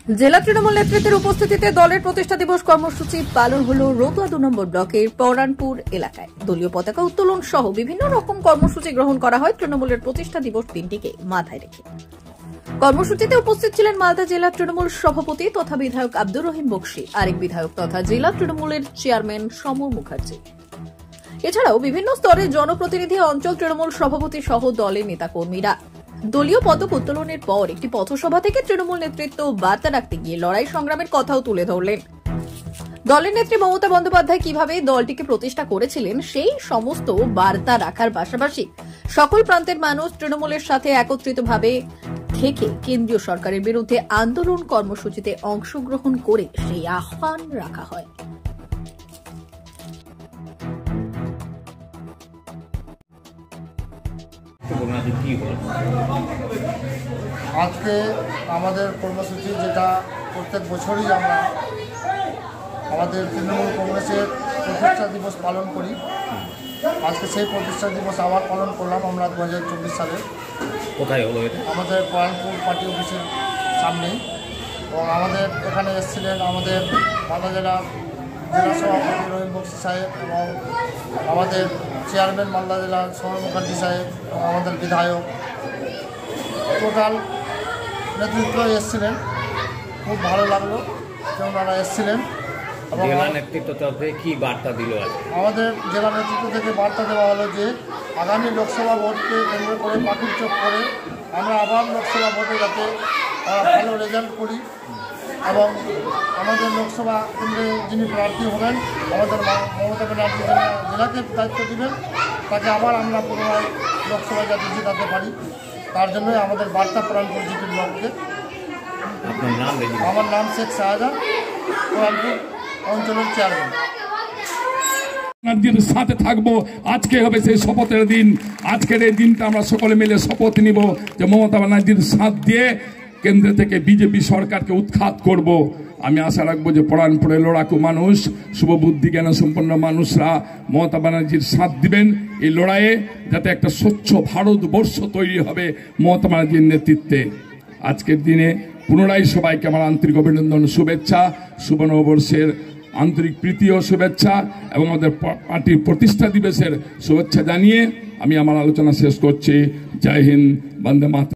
জেলা তৃণমূল নেতৃত্বের উপস্থিতিতে দলের প্রতিষ্ঠা দিবস কর্মসূচি পালন হল রতুয়া 2 নম্বর ব্লকের পরানপুর এলাকায়। দলীয় পতাকা উত্তোলন সহ বিভিন্ন রকম কর্মসূচি গ্রহণ করা হয় তৃণমূলের প্রতিষ্ঠা দিবস দিনটিকে মাথায় রেখে। কর্মসূচিতে উপস্থিত ছিলেন মালদা জেলা তৃণমূল সভাপতি তথা বিধায়ক আব্দুর রহিম বক্সী, আরেক বিধায়ক তথা জেলা তৃণমূলের চেয়ারম্যান সমর মুখার্জি। এছাড়াও বিভিন্ন স্তরের জনপ্রতিনিধি, অঞ্চল তৃণমূল সভাপতি সহ দলের নেতাকর্মীরা। দলীয় পতাকা উত্তোলনের পর একটি পথসভা থেকে তৃণমূল নেতৃত্ব বার্তা রাখতে গিয়ে লড়াই সংগ্রামের কথাও তুলে ধরলেন। দলের নেত্রী মমতা বন্দ্যোপাধ্যায় কিভাবে দলটিকে প্রতিষ্ঠা করেছিলেন সেই সমস্ত বার্তা রাখার পাশাপাশি সকল প্রান্তের মানুষ তৃণমূলের সাথে একত্রিতভাবে থেকে কেন্দ্রীয় সরকারের বিরুদ্ধে আন্দোলন কর্মসূচিতে অংশগ্রহণ করে সেই আহ্বান রাখা হয়। আজকে আমাদের কর্মসূচি যেটা প্রত্যেক বছরই আমরা আমাদের তৃণমূল কংগ্রেসের প্রতিষ্ঠা দিবস পালন করি, আজকে সেই প্রতিষ্ঠা দিবস আবার পালন করলাম আমরা 2024 সালে। কোথায় হলো এটা? আমাদের পরানপুর পার্টি অফিসের সামনেই। এবং আমাদের এখানে এসেছিলেন আমাদের মালদা জেলা সভাপতি রহিম বক্সী সাহেব এবং আমাদের চেয়ারম্যান মালদা জেলা সমর মুখার্জি সাহেব এবং আমাদের বিধায়ক, টোটাল নেতৃত্ব এসেছিলেন। খুব ভালো লাগলো যে ওনারা এসেছিলেন। এবং জেলা নেতৃত্ব তরফে কি বার্তা দিল? আমাদের জেলা নেতৃত্ব থেকে বার্তা দেওয়া হলো যে আগামী লোকসভা ভোটকে কেন্দ্র করে পাখির চোখ করে আমরা আবার লোকসভা ভোটে যাতে ভালো রেজাল্ট করি এবং আমাদের লোকসভা কেন্দ্রে যিনি প্রার্থী হবেন আমাদের মমতা ব্যানার্জি জেলাকে দায়িত্ব দেবেন, তাকে আবার আমরা পুনরায় লোকসভায় যাতে জেতাতে পারি, তার জন্যই আমাদের বার্তা পরানপুর জিপি ব্লককে। আপনার নাম? আমার নাম শেখ শাহজাহান, পরানপুর অঞ্চলের চেয়ারম্যান। সাথে থাকবো। আজকে হবে সেই শপথের দিন। আজকের এই দিনটা আমরা সকলে মিলে শপথ নিব যে মমতা ব্যানার্জির সাথ দিয়ে কেন্দ্র থেকে বিজেপি সরকারকে উৎখাত করব। আমি আশা রাখবো যে পরানপুরের লড়াকু মানুষ, শুভবুদ্ধি জ্ঞান সম্পন্ন মানুষরা মমতা ব্যানার্জির সাথ দিবেন এই লড়াইয়ে, যাতে একটা স্বচ্ছ ভারতবর্ষ তৈরি হবে মমতা ব্যানার্জির নেতৃত্বে। আজকের দিনে পুনরায় সবাইকে আমার আন্তরিক অভিনন্দন, শুভেচ্ছা, শুভ নববর্ষের আন্তরিক প্রীতি ও শুভেচ্ছা এবং আমাদের পার্টির প্রতিষ্ঠা দিবসের শুভেচ্ছা জানিয়ে আমি আমার আলোচনা শেষ করছি। জয় হিন্দ, বন্দে মাতরম।